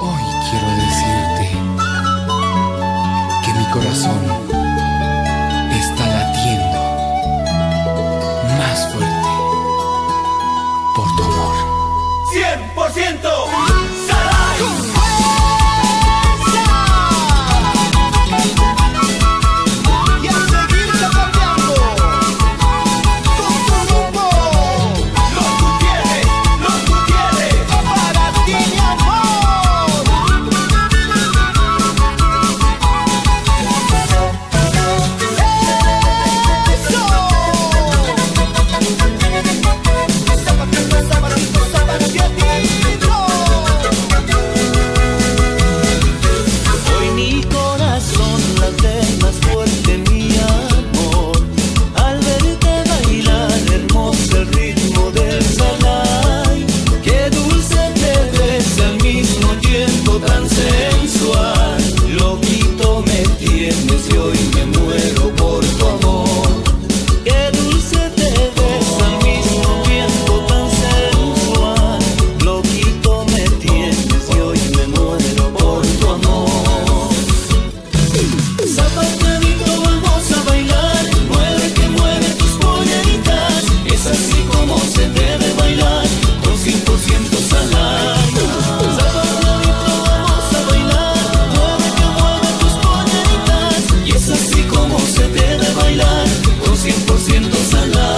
Hoy quiero decirte que mi corazón está latiendo más fuerte por tu amor. 100% Salai. Y a seguir cambiando con tu rumbo. Los Gutiérrez, Para ti, mi amor. ¡Eso! Zapatito, zapatito, zapatito. Hoy mi corazón late más fuerte, mi amor, al verte bailar hermoso el ritmo del Salai. Qué dulce te ves al mismo tiempo tan sensual. Loquito me tienes y hoy me muero por tu amor. Qué dulce te ves al mismo tiempo tan sensual. Loquito me tienes y hoy me muero por tu amor. Zapateadito vamos a bailar, mueve que mueve tus polleritas. Es así como se debe bailar, con 100% Salai. Zapateadito vamos a bailar, mueve que mueve tus polleritas. Y es así como se debe bailar, con 100% Salai.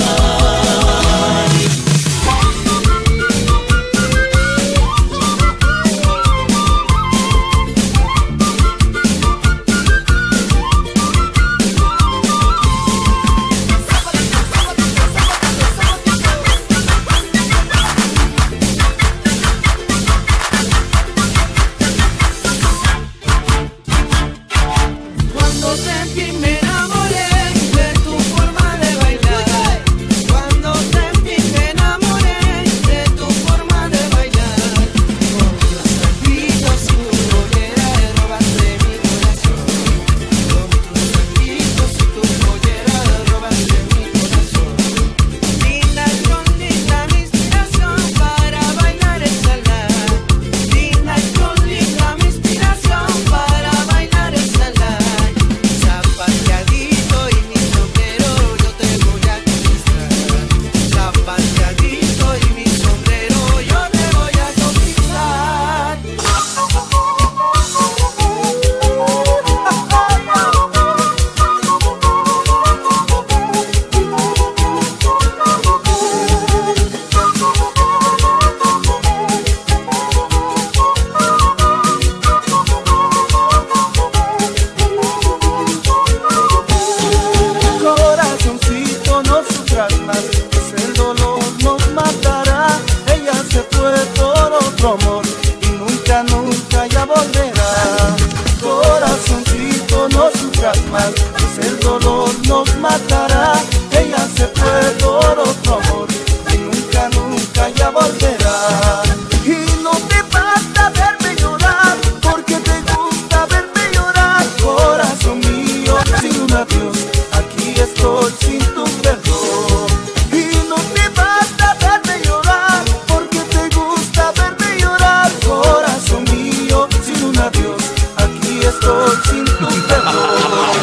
Cuando sentí me enamoré de tu forma de bailar. Cuando sentí me enamoré de tu forma de bailar. Con tus saltitos y tu pollera robaste mi corazón. Con tus saltitos y tu pollera robaste mi corazón. Linda con linda mi inspiración para bailar el Salai. Linda con linda mi inspiración para bailar el Salai. Zapateadito y mi sombrero yo te voy a conquistar. Zapateadito y mi sombrero yo te voy a conquistar. Corazoncito, no sufras más, pues el dolor nos matará. Ella se fue por otro amor y nunca, nunca ya volverá. Corazoncito, no sufras más, pues el dolor nos matará. Ella se fue por otro amor y nunca, nunca ya volverá. Y no te basta verme llorar, porque te gusta verme llorar. Corazón mío, sin un adiós, aquí estoy sin tu perdón. Y no te basta verme llorar, porque te gusta verme llorar. Corazón mío, sin un adiós, aquí estoy sin tu perdón.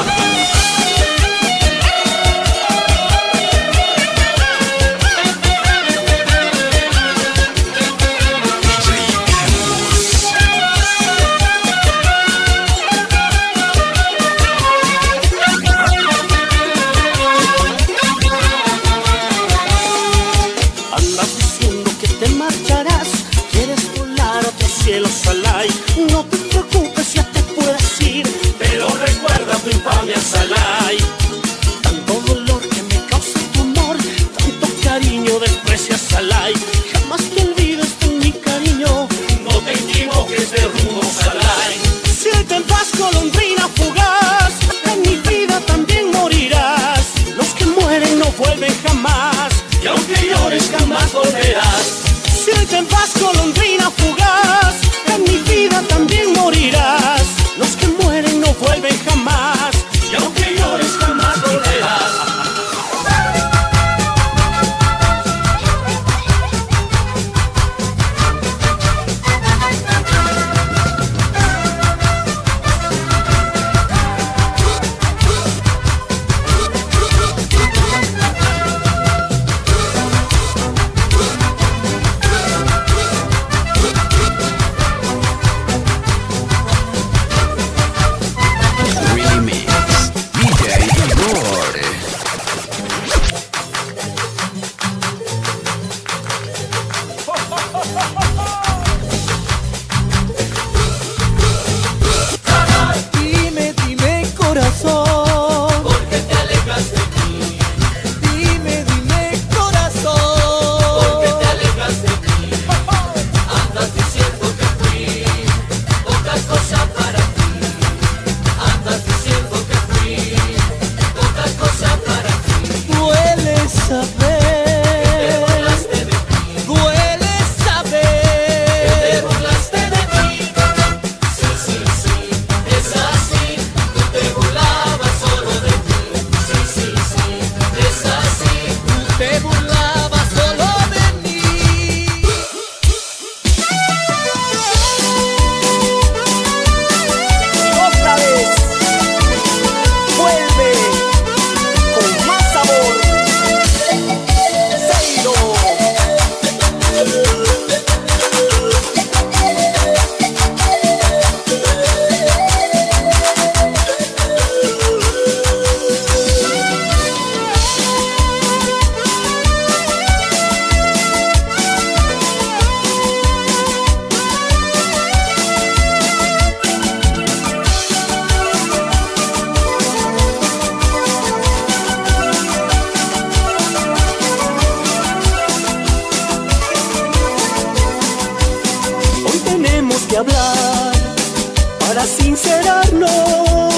Andas diciendo que te marcharás, quieres volar a otro cielo Salai. No te preocupes, ya te puedes ir, pero recuerda tu infamia Salai. Tanto dolor que me causa tu amor, tanto cariño desprecias Salai. Jamás te olvides de mi cariño, no te equivoques de rumbo Salai. Si te vas golondrina fugaz, en mi vida también morirás. Los que mueren no vuelven jamás, y aunque llores jamás volverás. Si te vas golondrina fugaz, en mi vida también morirás. Los que mueren no vuelven jamás, y aunque llores jamás volverás. de hablar para sincerarnos.